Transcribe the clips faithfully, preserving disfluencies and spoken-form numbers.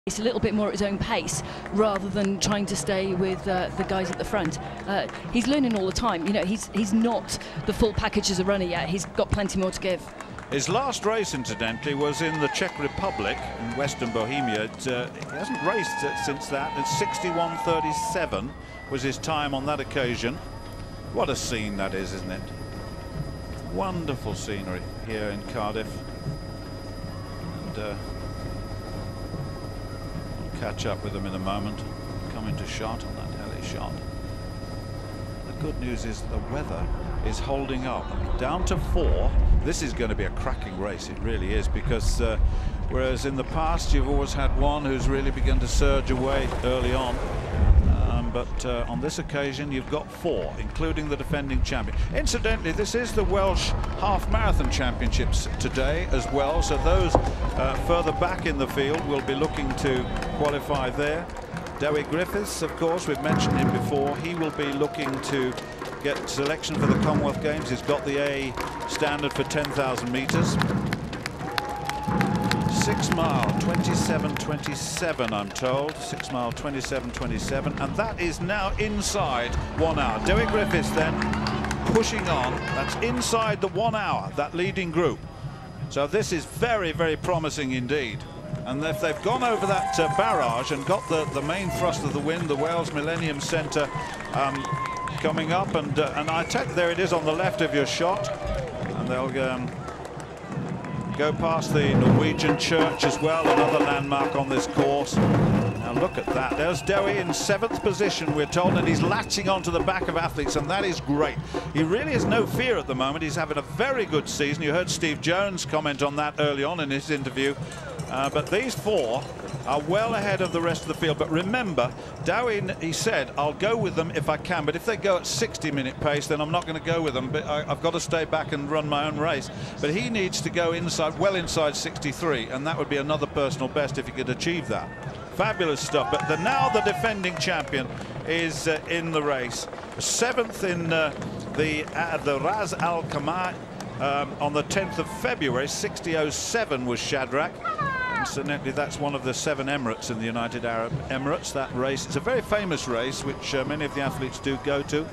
It's a little bit more at his own pace rather than trying to stay with uh, the guys at the front. Uh, he's learning all the time. You know, he's he's not the full package as a runner yet. He's got plenty more to give. His last race, incidentally, was in the Czech Republic in Western Bohemia. It, uh, he hasn't raced since that. It's sixty-one thirty-seven was his time on that occasion. What a scene that is, isn't it? Wonderful scenery here in Cardiff. And uh, I'll catch up with them in a moment. Come into shot on that heli shot. The good news is the weather is holding up. Down to four. This is going to be a cracking race. It really is, because uh, whereas in the past you've always had one who's really begun to surge away early on, um, but uh, on this occasion you've got four, including the defending champion. Incidentally, this is the Welsh Half Marathon Championships today as well, so those uh, further back in the field will be looking to qualify there. Dewi Griffiths, of course, we've mentioned him before. He will be looking to get selection for the Commonwealth Games. He's got the A standard for ten thousand meters. Six mile, twenty-seven twenty-seven, I'm told. Six mile, twenty-seven twenty-seven, and that is now inside one hour. Dewi Griffiths then pushing on. That's inside the one hour, that leading group. So this is very, very promising indeed. And if they've gone over that uh, barrage and got the, the main thrust of the wind, the Wales Millennium Centre um, coming up, and uh, and I take, there it is on the left of your shot, and they'll um, go past the Norwegian church as well, another landmark on this course. Now look at that. There's Dewi in seventh position, we're told, and he's latching onto the back of athletes, and that is great. He really has no fear at the moment. He's having a very good season. You heard Steve Jones comment on that early on in his interview. Uh, but these four are well ahead of the rest of the field. But remember, Dewi, he said, I'll go with them if I can, but if they go at sixty minute pace, then I'm not going to go with them. But I, I've got to stay back and run my own race. But he needs to go inside, well inside sixty-three, and that would be another personal best if he could achieve that. Fabulous stuff. But the, now the defending champion is uh, in the race. Seventh in uh, the uh, the Ras Al Khaimah um, on the tenth of February. sixty oh seven was Shadrach. Incidentally, that's one of the seven Emirates in the United Arab Emirates, that race. It's a very famous race, which uh, many of the athletes do go to.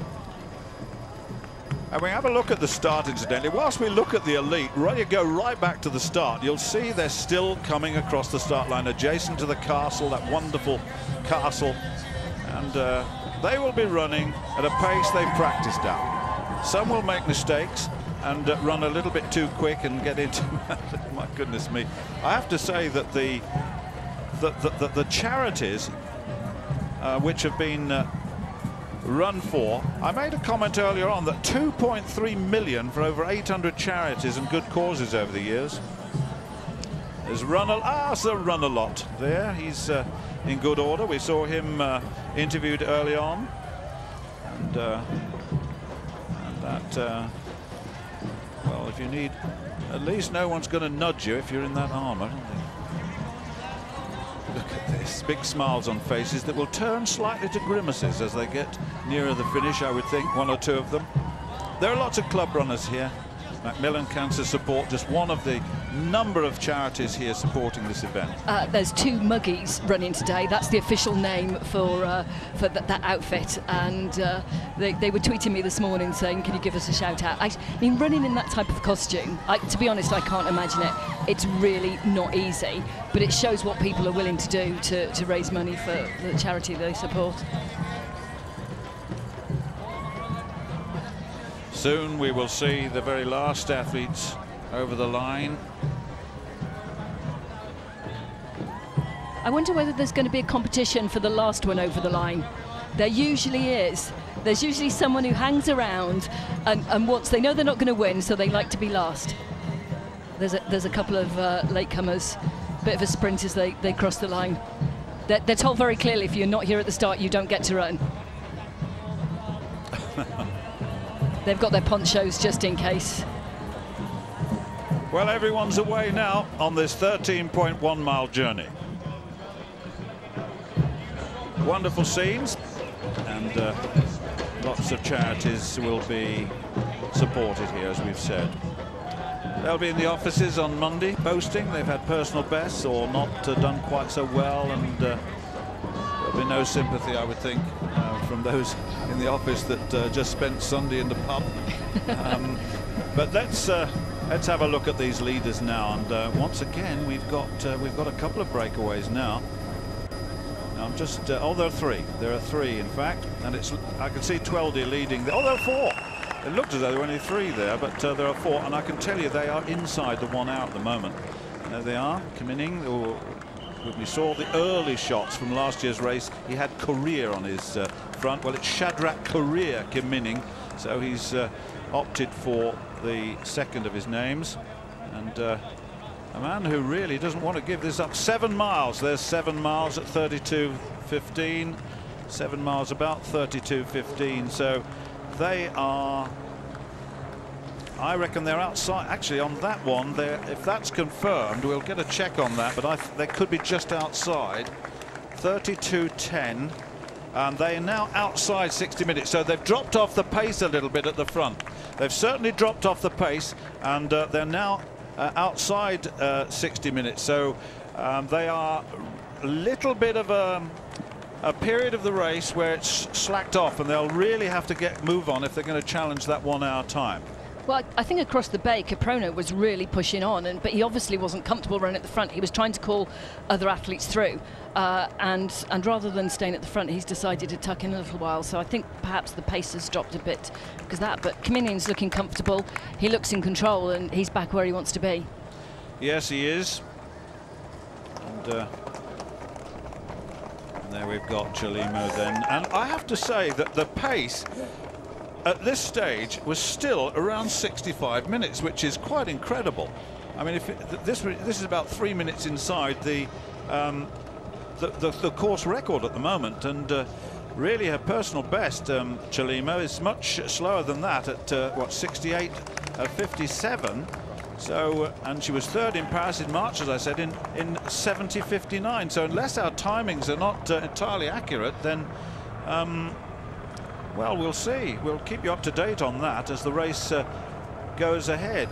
And we have a look at the start, incidentally. Whilst we look at the elite, right, you go right back to the start, you'll see they're still coming across the start line, adjacent to the castle, that wonderful castle. And uh, they will be running at a pace they've practiced at. Some will make mistakes and uh, run a little bit too quick and get into my goodness me. I have to say that the the, the, the, the charities uh, which have been uh, run for, I made a comment earlier on that two point three million for over eight hundred charities and good causes over the years. There's run a, ah, so run a lot there. He's uh, in good order. We saw him uh, interviewed early on, and, uh, and that uh, well, if you need, at least no one's going to nudge you if you're in that armour. Look at this, big smiles on faces that will turn slightly to grimaces as they get nearer the finish, I would think, one or two of them. There are lots of club runners here. Macmillan Cancer Support, just one of the number of charities here supporting this event. Uh, there's two Muggies running today. That's the official name for uh, for th that outfit. And uh, they, they were tweeting me this morning saying, can you give us a shout out? I mean, running in that type of costume, I, to be honest, I can't imagine it. It's really not easy, but it shows what people are willing to do to, to raise money for the charity they support. Soon we will see the very last athletes over the line. I wonder whether there's going to be a competition for the last one over the line. There usually is. There's usually someone who hangs around and, and once they know they're not going to win, so they like to be last. There's a, there's a couple of uh, latecomers, bit of a sprint as they, they cross the line. They're, they're told very clearly, if you're not here at the start, you don't get to run. They've got their ponchos just in case. Well, everyone's away now on this thirteen point one mile journey. Wonderful scenes, and uh, lots of charities will be supported here, as we've said. They'll be in the offices on Monday boasting they've had personal bests or not uh, done quite so well, and uh, there'll be no sympathy, I would think, uh, from those in the office that uh, just spent Sunday in the pub. Um, but let's uh, let's have a look at these leaders now, and uh, once again we've got uh, we've got a couple of breakaways now. now I'm just uh, oh, there are three. There are three, in fact, and it's I can see Tweldy leading. The, oh, there are four. It looked as though there were only three there, but uh, there are four, and I can tell you they are inside the one out at the moment. There they are, coming or we saw the early shots from last year's race. He had Korea on his uh, front. Well, it's Shadrach Korea Kim Minning, so he's uh, opted for the second of his names, and uh, a man who really doesn't want to give this up. Seven miles. There's seven miles at thirty-two fifteen. Seven miles about thirty-two fifteen. So they are, I reckon they're outside. Actually, on that one, if that's confirmed, we'll get a check on that, but I th they could be just outside. thirty-two ten, and they are now outside sixty minutes, so they've dropped off the pace a little bit at the front. They've certainly dropped off the pace, and uh, they're now uh, outside uh, sixty minutes, so um, they are a little bit of a a period of the race where it's slacked off, and they'll really have to get move on if they're going to challenge that one hour time. Well, I think across the bay, Caprona was really pushing on, and but he obviously wasn't comfortable running at the front. He was trying to call other athletes through, uh, and and rather than staying at the front, he's decided to tuck in a little while. So I think perhaps the pace has dropped a bit because that. But Kaminin's looking comfortable. He looks in control, and he's back where he wants to be. Yes, he is. And uh, there we've got Chelimo then, and I have to say that the pace at this stage was still around sixty-five minutes, which is quite incredible. I mean, if it, this this is about three minutes inside the um, the, the, the course record at the moment, and uh, really her personal best, um, Chelimo, is much slower than that at uh, what, sixty-eight fifty-seven. So, uh, and she was third in Paris in March, as I said, in in seventy fifty-nine. So unless our timings are not uh, entirely accurate, then um, well, we'll see. We'll keep you up to date on that as the race uh, goes ahead.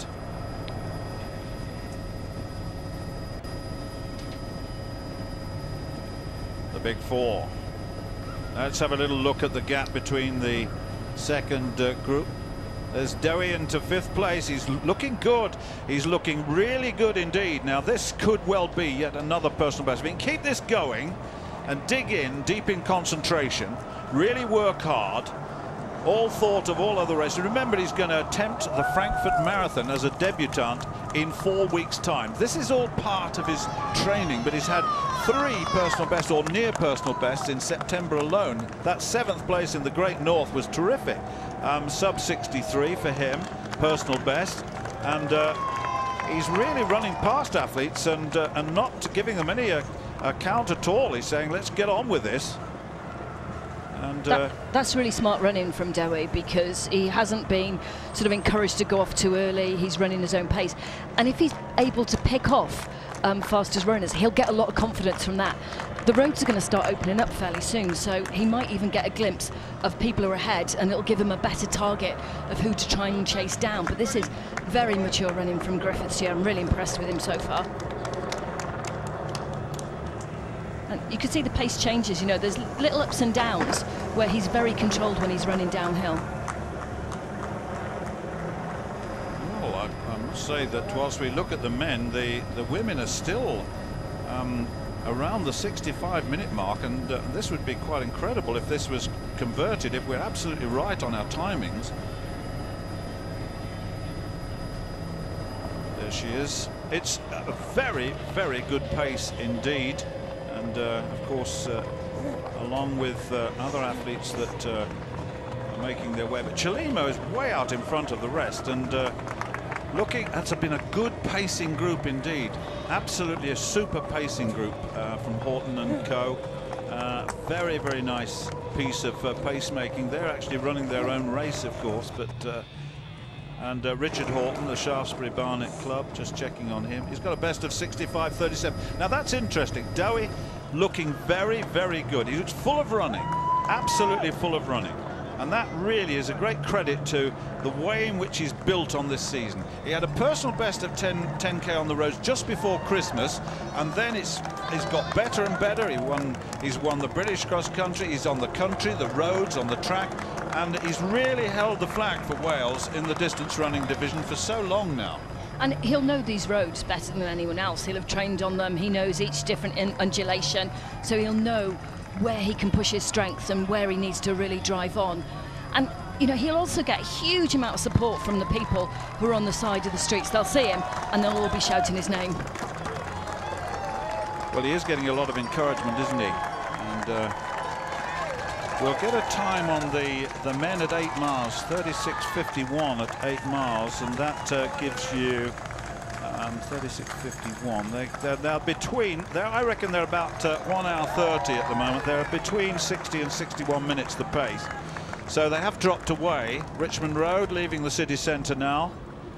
The big four. Let's have a little look at the gap between the second uh, group. There's Dowie into fifth place. He's looking good. He's looking really good indeed. Now this could well be yet another personal best. If we can keep this going and dig in deep in concentration, really work hard, all thought of all other races. Remember, he's going to attempt the Frankfurt Marathon as a debutant in four weeks' time. This is all part of his training, but he's had three personal bests or near personal bests in September alone. That seventh place in the Great North was terrific. Um, sub sixty-three for him, personal best, and uh, he's really running past athletes and uh, and not giving them any uh, account at all. He's saying, let's get on with this. And uh, that, that's really smart running from Dowie, because he hasn't been sort of encouraged to go off too early. He's running his own pace, and if he's able to pick off um, fastest runners, he'll get a lot of confidence from that. The roads are going to start opening up fairly soon, so he might even get a glimpse of people who are ahead, and it'll give him a better target of who to try and chase down. But this is very mature running from Griffiths here. I'm really impressed with him so far. And you can see the pace changes, you know, there's little ups and downs where he's very controlled when he's running downhill. Well, I, I must say that whilst we look at the men, the, the women are still um, around the sixty-five minute mark, and uh, this would be quite incredible if this was converted, if we're absolutely right on our timings. There she is. It's a very, very good pace indeed. And uh, of course, uh, along with uh, other athletes that uh, are making their way. But Chelimo is way out in front of the rest, and uh, looking, that's been a good pacing group indeed. Absolutely a super pacing group uh, from Horton and Co. Uh, very, very nice piece of uh, pacemaking. They're actually running their own race, of course, but uh, and uh, Richard Horton, the Shaftesbury Barnet Club, just checking on him. He's got a best of sixty-five thirty-seven. Now that's interesting. Dowie looking very, very good. He's full of running, absolutely full of running. And that really is a great credit to the way in which he's built on this season. He had a personal best of ten K on the roads just before Christmas, and then it's he's got better and better. He won he's won the British cross country, he's on the country, the roads, on the track, and he's really held the flag for Wales in the distance running division for so long now. And he'll know these roads better than anyone else. He'll have trained on them. He knows each different undulation, so he'll know where he can push his strengths and where he needs to really drive on. And you know, he'll also get a huge amount of support from the people who are on the side of the streets. They'll see him and they'll all be shouting his name. Well, he is getting a lot of encouragement, isn't he? And uh, we'll get a time on the the men at eight miles, thirty-six fifty-one at eight miles, and that uh, gives you um, thirty-six fifty-one. They, they're, they're between. They're, I reckon they're about uh, one hour thirty at the moment. They're between sixty and sixty-one minutes the pace. So they have dropped away. Richmond Road leaving the city centre now.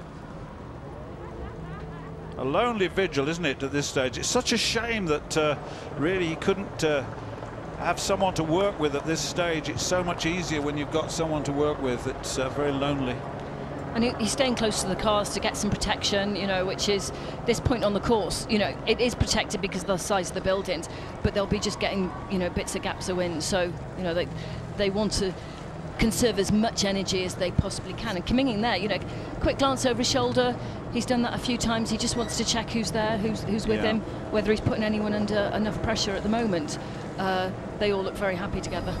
A lonely vigil, isn't it, at this stage? It's such a shame that uh, really he couldn't uh, have someone to work with at this stage. It's so much easier when you've got someone to work with. It's uh, very lonely. And he's staying close to the cars to get some protection, you know, which is this point on the course. You know, it is protected because of the size of the buildings, but they'll be just getting, you know, bits of gaps of wind. So, you know, they they want to conserve as much energy as they possibly can. And coming in there, you know, quick glance over his shoulder. He's done that a few times. He just wants to check who's there, who's who's with yeah. him, whether he's putting anyone under enough pressure at the moment. Uh, they all look very happy together.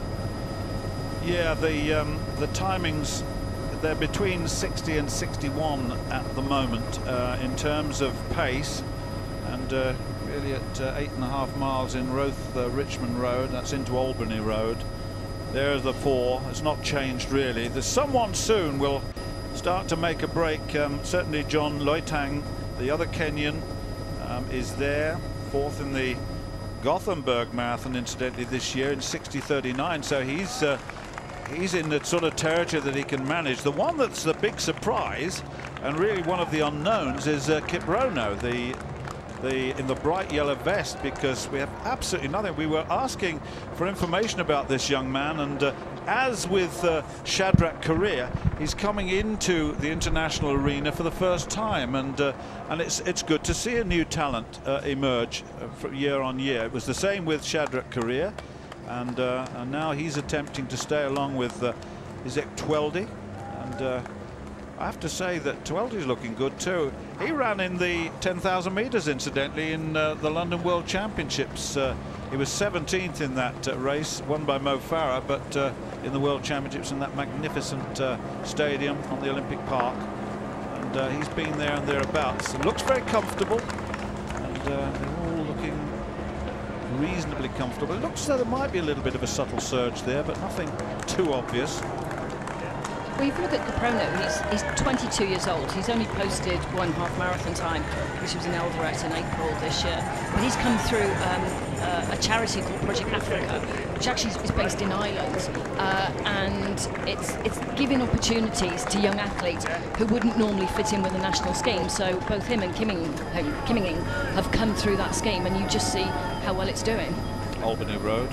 Yeah, the um, the timings, they're between sixty and sixty-one at the moment uh, in terms of pace, and uh, really at uh, eight and a half miles in Roath uh, Richmond Road, that's into Albany Road. There's the four. It's not changed really. There's someone soon will start to make a break. Um, certainly John Loitang, the other Kenyan, um, is there, fourth in the Gothenburg Marathon, incidentally, this year in sixty thirty-nine. So he's uh, he's in the sort of territory that he can manage. The one that's the big surprise, and really one of the unknowns, is uh, Kiprono, the the in the bright yellow vest, because we have absolutely nothing. We were asking for information about this young man, and uh, as with uh, Shadrach Correa, he's coming into the international arena for the first time, and uh, and it's it's good to see a new talent uh, emerge uh, for year on year. It was the same with Shadrach Correa, and uh, and now he's attempting to stay along with uh, Isaac Tweldy, and uh, I have to say that Tweldy's looking good too. He ran in the ten thousand meters, incidentally, in uh, the London World Championships. Uh, he was seventeenth in that uh, race, won by Mo Farah, but uh, in the World Championships in that magnificent uh, stadium on the Olympic Park. And uh, he's been there and thereabouts. It looks very comfortable, and uh, they're all looking reasonably comfortable. It looks as though there might be a little bit of a subtle surge there, but nothing too obvious. Well, if you look at Kiprono, he's, he's twenty-two years old. He's only posted one half marathon time, which was in Eldoret in April this year. But he's come through um, uh, a charity called Project Africa, which actually is based in Ireland, uh, and it's it's giving opportunities to young athletes who wouldn't normally fit in with the national scheme. So both him and Kimming, Kimming have come through that scheme, and you just see how well it's doing. Albany Road.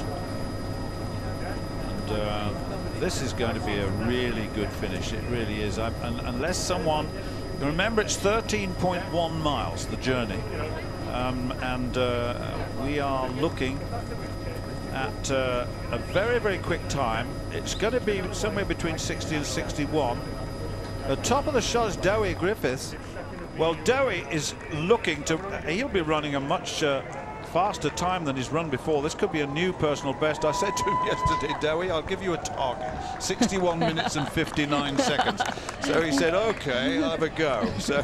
And uh, this is going to be a really good finish. It really is. I, and, unless someone, remember, it's thirteen point one miles, the journey. Um, and uh, we are looking at uh, a very, very quick time. It's going to be somewhere between sixty and sixty-one. The top of the shot is Dowie Griffiths. Well, Dowie is looking to, he'll be running a much uh, faster time than he's run before. This could be a new personal best. I said to him yesterday, Dowie, I'll give you a target, sixty-one minutes and fifty-nine seconds. So he said, okay, I'll have a go. So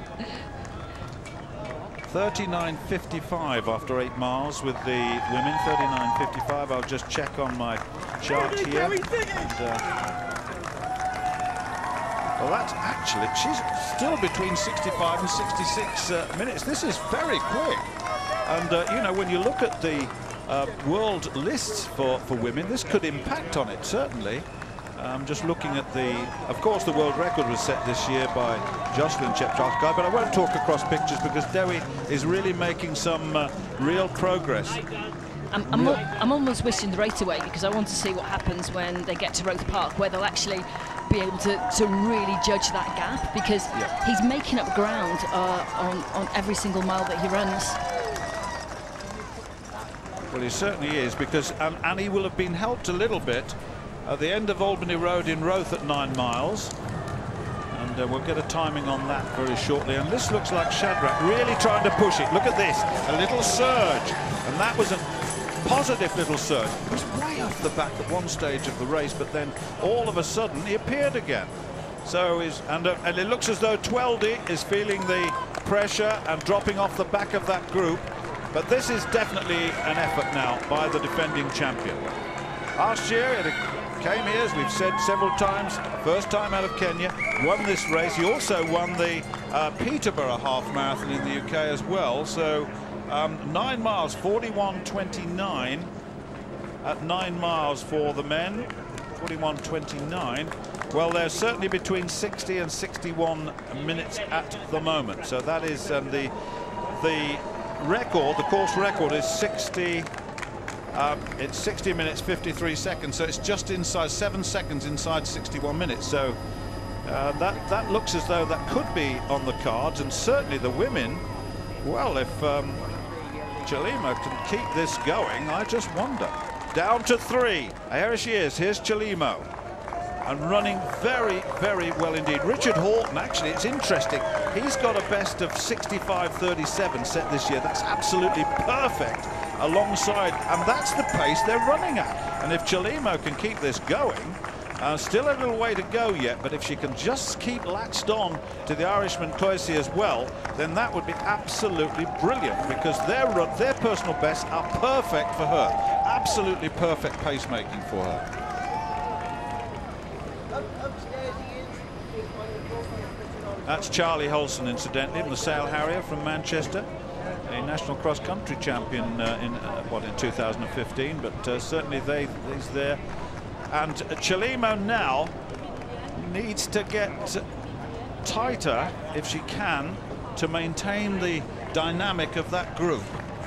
thirty-nine fifty-five after eight miles with the women, thirty-nine fifty-five. I'll just check on my chart here. And, uh, well, that's actually, she's still between sixty-five and sixty-six uh, minutes. This is very quick. And, uh, you know, when you look at the uh, world lists for, for women, this could impact on it, certainly. Um, just looking at the, of course, the world record was set this year by Jocelyn Chepcharskaya, but I won't talk across pictures because Dowie is really making some uh, real progress. I'm, I'm, al I'm almost wishing the race away, because I want to see what happens when they get to Roth Park, where they'll actually be able to, to really judge that gap, because yeah. he's making up ground uh, on, on every single mile that he runs. Well, he certainly is, because um, and he will have been helped a little bit at the end of Albany Road in Roth at nine miles. And uh, we'll get a timing on that very shortly. And this looks like Shadrach really trying to push it. Look at this, a little surge. And that was a positive little surge. He was way off the back at one stage of the race, but then all of a sudden he appeared again. So is and, uh, and it looks as though Tweldy is feeling the pressure and dropping off the back of that group. But this is definitely an effort now by the defending champion. Last year it came here, as we've said several times, first time out of Kenya, won this race. He also won the uh, Peterborough half marathon in the U K as well. So um, nine miles, forty-one twenty-nine at nine miles for the men, forty-one twenty-nine. Well, they're certainly between sixty and sixty-one minutes at the moment. So that is um, the the record, the course record is sixty. Um, it's sixty minutes fifty-three seconds, so it's just inside seven seconds inside sixty-one minutes. So uh, that that looks as though that could be on the cards, and certainly the women. Well, if um, Chelimo can keep this going, I just wonder. Down to three. Here she is. Here's Chelimo, and running very, very well indeed. Richard Horton, actually, it's interesting. He's got a best of sixty-five thirty-seven set this year. That's absolutely perfect. Alongside, and that's the pace they're running at. And if Chelimo can keep this going, uh, still a little way to go yet, but if she can just keep latched on to the Irishman Cloyce as well, then that would be absolutely brilliant, because their run, their personal bests are perfect for her. Absolutely perfect pacemaking for her. That's Charlie Holson, incidentally, the Sale Harrier from Manchester. A national cross-country champion uh, in uh, what in two thousand fifteen, but uh, certainly they he's there. And uh, Chelimo now needs to get tighter, if she can, to maintain the dynamic of that group.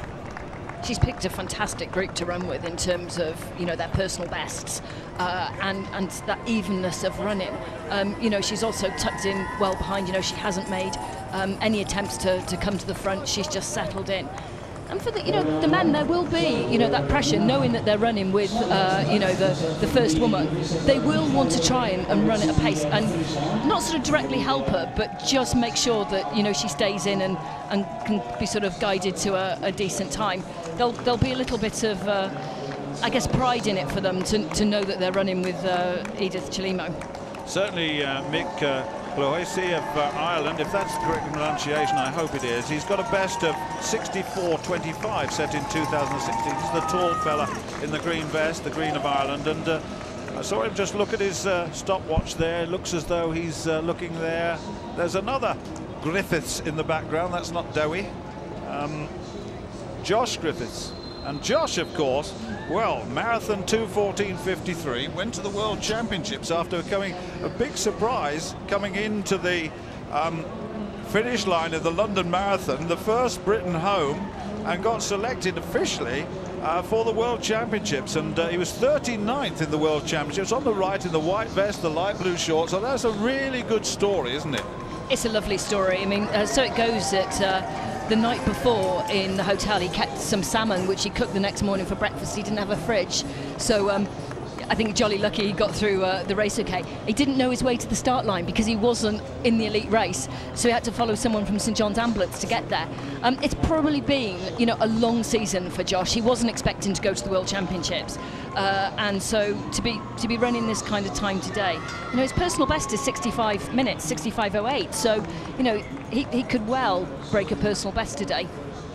She's picked a fantastic group to run with in terms of, you know, their personal bests uh, and and that evenness of running. Um, you know, she's also tucked in well behind. You know, she hasn't made um, any attempts to, to come to the front. She's just settled in. And for the, you know, the men, there will be, you know, that pressure, knowing that they're running with, uh, you know, the, the first woman. They will want to try and, and run at a pace, and not sort of directly help her, but just make sure that, you know, she stays in and, and can be sort of guided to a, a decent time. There'll, there'll be a little bit of, uh, I guess, pride in it for them to, to know that they're running with uh, Edith Chelimo. Certainly uh, Mick uh, Cloyce of uh, Ireland, if that's the correct pronunciation, I hope it is. He's got a best of sixty-four twenty-five set in two thousand sixteen. He's the tall fella in the green vest, the green of Ireland, and uh, I saw him just look at his uh, stopwatch there. It looks as though he's uh, looking there. There's another Griffiths in the background. That's not Dowie. Um, Josh Griffiths. And Josh, of course, well, marathon two fourteen fifty-three, went to the World Championships after coming a big surprise coming into the um, finish line of the London Marathon, the first Briton home, and got selected officially uh, for the World Championships. And uh, he was thirty-ninth in the World Championships, on the right in the white vest, the light blue shorts. So that's a really good story, isn't it? It's a lovely story. I mean, uh, so it goes that uh, the night before in the hotel he kept some salmon which he cooked the next morning for breakfast. He didn't have a fridge, so um, I think jolly lucky he got through uh, the race okay. He didn't know his way to the start line because he wasn't in the elite race, so he had to follow someone from St John's Ambulance to get there. Um, it's probably been, you know, a long season for Josh. He wasn't expecting to go to the World Championships, uh, and so to be to be running this kind of time today, you know, his personal best is sixty-five minutes, sixty-five oh eight. So, you know, he he could well break a personal best today.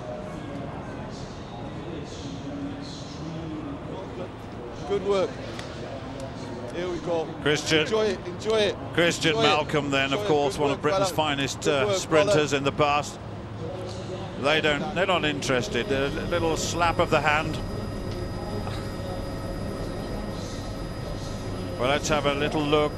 Good work. Here we go. Christian. Enjoy it, enjoy it. Christian enjoy Malcolm it. then, enjoy of course, it. one work, of Britain's well finest uh, work, sprinters well in the past. They don't, they're not interested. A little slap of the hand. Well, let's have a little look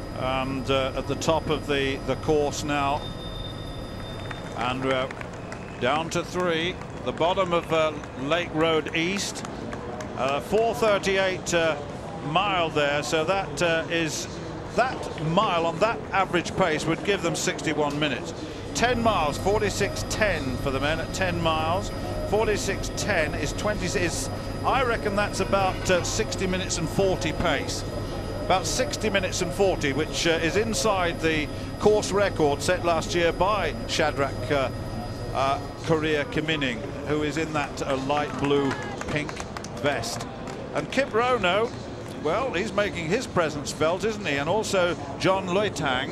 and uh, at the top of the, the course now. And uh, Down to three, the bottom of uh, Lake Road East. Uh, four thirty-eight uh, mile there, so that uh, is that mile on that average pace would give them sixty-one minutes. ten miles, forty-six ten for the men at ten miles. forty-six ten is twenty. Is I reckon that's about uh, sixty minutes and forty pace. About sixty minutes and forty, which uh, is inside the course record set last year by Shadrach uh, uh, Correa-Kimining, who is in that uh, light blue pink vest. And Kip Rono, well, he's making his presence felt, isn't he? And also John Loitang.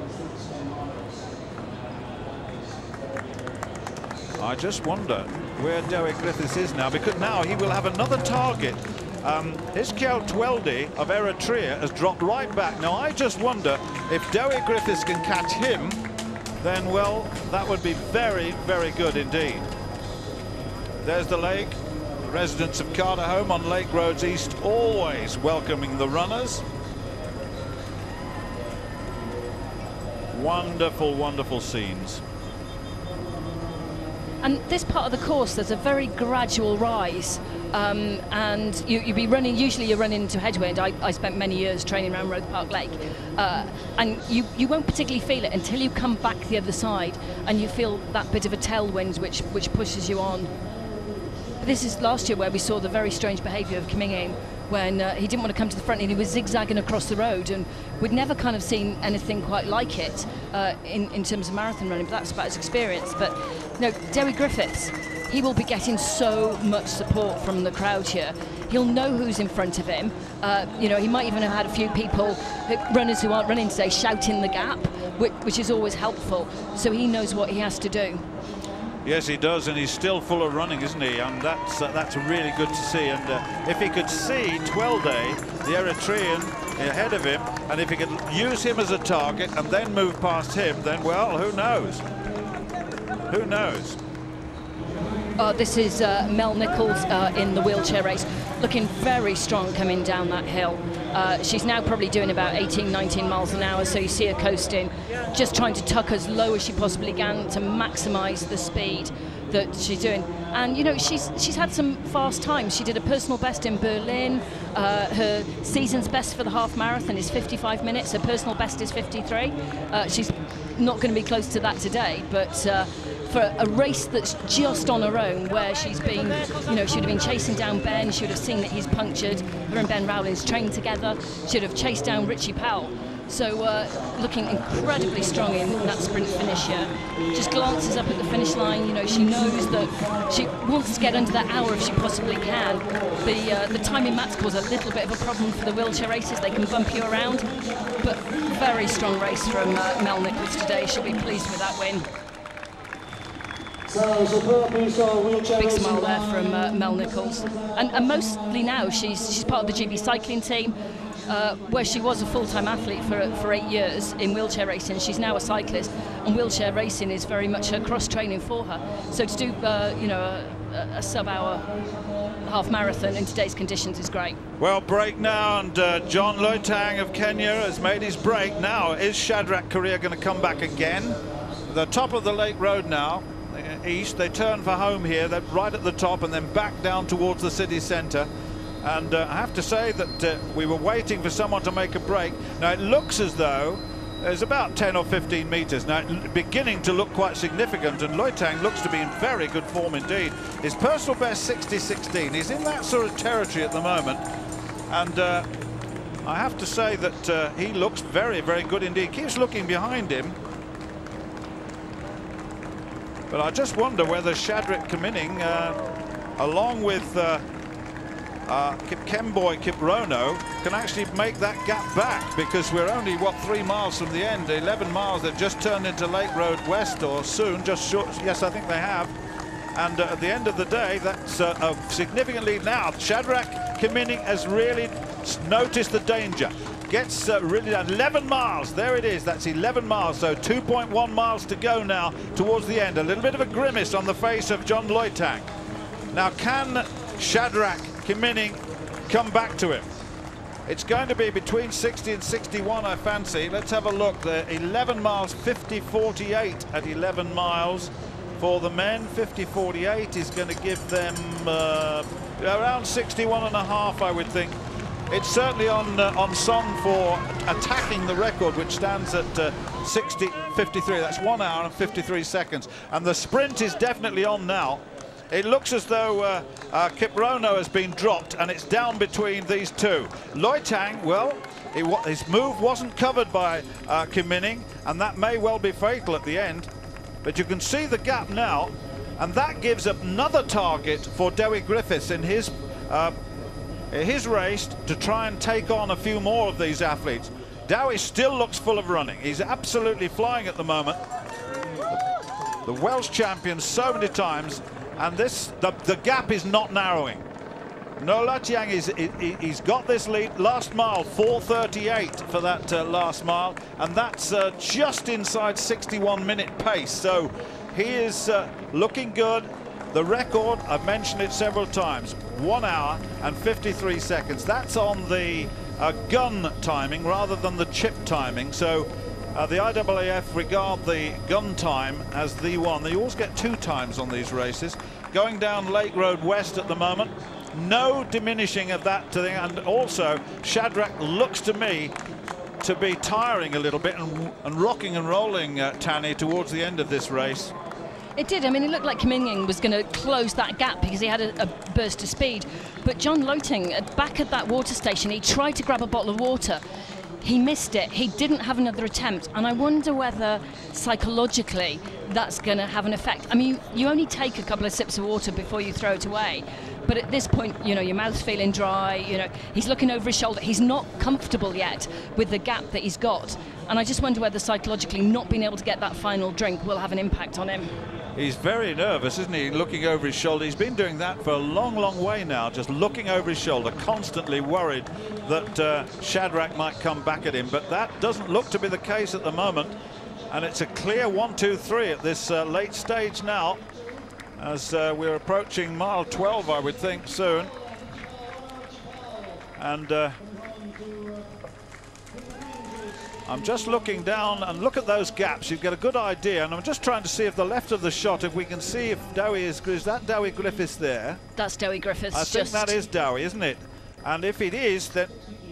I just wonder where Dewi Griffiths is now, because now he will have another target. Um, Iskel Tweldy of Eritrea has dropped right back. Now I just wonder if Dewi Griffiths can catch him, then well, that would be very, very good indeed. There's the lake. The residents of Cardiff home on Lake Roads East, always welcoming the runners. Wonderful, wonderful scenes. And this part of the course, there's a very gradual rise. Um, and you, you'd be running, usually you're running into headwind. I, I spent many years training around Roath Park Lake. Uh, and you, you won't particularly feel it until you come back the other side and you feel that bit of a tailwind which, which pushes you on. This is last year where we saw the very strange behaviour of Kimining when uh, he didn't want to come to the front and he was zigzagging across the road, and we'd never kind of seen anything quite like it uh, in, in terms of marathon running, but that's about his experience. But you know, Dewi Griffiths, he will be getting so much support from the crowd here. He'll know who's in front of him. Uh, you know, he might even have had a few people, runners who aren't running today, shouting the gap, which, which is always helpful. So he knows what he has to do. Yes, he does, and he's still full of running, isn't he? And that's uh, that's really good to see. And uh, if he could see Twelde, the Eritrean, ahead of him, and if he could use him as a target and then move past him, then well, who knows? Who knows? Uh, this is uh, Mel Nichols uh, in the wheelchair race, looking very strong coming down that hill. Uh, she's now probably doing about eighteen, nineteen miles an hour, so you see her coasting, just trying to tuck as low as she possibly can to maximise the speed that she's doing. And you know, she's she's had some fast times. She did a personal best in Berlin. Uh, her season's best for the half marathon is fifty-five minutes. Her personal best is fifty-three. Uh, she's not going to be close to that today, but uh, for a race that's just on her own, where she's been, you know, she would have been chasing down Ben, she would have seen that he's punctured, her and Ben Rowling's trained together, she would have chased down Richie Powell. So uh, looking incredibly strong in that sprint finish here. Just glances up at the finish line, you know, she knows that she wants to get under that hour if she possibly can. The, uh, the timing mats cause a little bit of a problem for the wheelchair races, they can bump you around, but very strong race from uh, Mel Nichols today. She'll be pleased with that win. Big smile there from uh, Mel Nichols, and, and mostly now she's she's part of the G B cycling team, uh, where she was a full-time athlete for for eight years in wheelchair racing. She's now a cyclist, and wheelchair racing is very much her cross training for her. So to do uh, you know a, a sub-hour half marathon in today's conditions is great. Well, break now, and uh, John Loitang of Kenya has made his break. Now, is Shadrach Correa going to come back again? The top of the Lake Road now. East, they turn for home here, they're right at the top and then back down towards the city centre. And uh, I have to say that uh, we were waiting for someone to make a break. Now it looks as though there's about ten or fifteen metres now, beginning to look quite significant, and Loitang looks to be in very good form indeed. His personal best sixty sixteen, he's in that sort of territory at the moment, and uh, I have to say that uh, he looks very, very good indeed. Keeps looking behind him. But I just wonder whether Shadrach Kimining, uh, along with uh, uh, Kip Kemboy, Kip Rono, can actually make that gap back, because we're only, what, three miles from the end, eleven miles. They've just turned into Lake Road West, or soon, just short. Yes, I think they have. And uh, at the end of the day, that's uh, a significant lead now. Shadrach Kimining has really noticed the danger. Gets uh, really down, eleven miles, there it is, that's eleven miles, so two point one miles to go now towards the end. A little bit of a grimace on the face of John Loitang. Now, can Shadrach Kimining come back to him? It's going to be between sixty and sixty-one, I fancy. Let's have a look there. eleven miles, fifty forty-eight at eleven miles. for the men. fifty forty-eight is going to give them uh, around sixty-one and a half, I would think. It's certainly on uh, on song for attacking the record, which stands at uh, sixty fifty-three. That's one hour and fifty-three seconds. And the sprint is definitely on now. It looks as though uh, uh, Kiprono has been dropped, and it's down between these two. Loitang, well, it, his move wasn't covered by uh, Kim Min-ing, and that may well be fatal at the end. But you can see the gap now, and that gives another target for Dewi Griffiths in his uh, his race to try and take on a few more of these athletes. Dewi still looks full of running. He's absolutely flying at the moment. The Welsh champion so many times, and this the, the gap is not narrowing. No Loitang is he, he's got this lead. Last mile four thirty-eight for that uh, last mile, and that's uh, just inside sixty-one minute pace. So he is uh, looking good. The record, I've mentioned it several times, one hour and fifty-three seconds. That's on the uh, gun timing rather than the chip timing. So uh, the I A A F regard the gun time as the one. They always get two times on these races. Going down Lake Road West at the moment. No diminishing of that to the, and also Shadrach looks to me to be tiring a little bit and, and rocking and rolling uh, Tani towards the end of this race. It did. I mean, it looked like Kim Min-ing was going to close that gap because he had a, a burst of speed. But John Loitang, at back at that water station, he tried to grab a bottle of water. He missed it. He didn't have another attempt. And I wonder whether psychologically that's going to have an effect. I mean, you, you only take a couple of sips of water before you throw it away. But at this point, you know, your mouth's feeling dry, you know, he's looking over his shoulder. He's not comfortable yet with the gap that he's got. And I just wonder whether psychologically not being able to get that final drink will have an impact on him. He's very nervous, isn't he, looking over his shoulder. He's been doing that for a long, long way now, just looking over his shoulder, constantly worried that uh, Shadrach might come back at him. But that doesn't look to be the case at the moment. And it's a clear one, two, three at this uh, late stage now, as uh, we're approaching mile twelve, I would think, soon. And uh, I'm just looking down, and look at those gaps. You get a good idea, and I'm just trying to see if the left of the shot, if we can see if Dewi is, is that Dewi Griffiths there? That's Dewi Griffiths. I think that is Dewi, isn't it? And if it is, then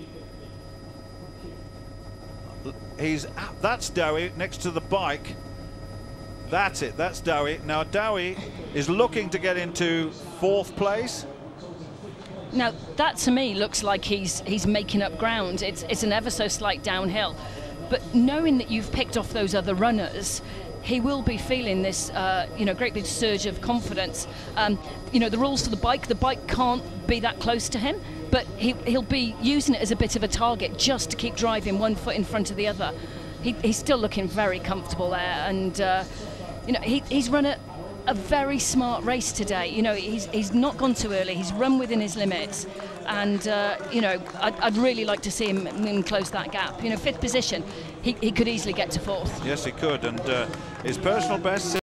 he's, that's Dewi next to the bike. That's it, that's Dewi. Now Dewi is looking to get into fourth place. Now that to me looks like he's he's making up ground. It's it's an ever so slight downhill, but knowing that you've picked off those other runners, he will be feeling this uh, you know, great big surge of confidence. Um, you know, the rules for the bike, the bike can't be that close to him, but he, he'll be using it as a bit of a target just to keep driving one foot in front of the other. He, he's still looking very comfortable there, and uh, you know, he, he's run a, a very smart race today. You know, he's, he's not gone too early. He's run within his limits. And, uh, you know, I'd, I'd really like to see him, him close that gap. You know, fifth position, he, he could easily get to fourth. Yes, he could. And uh, his personal best,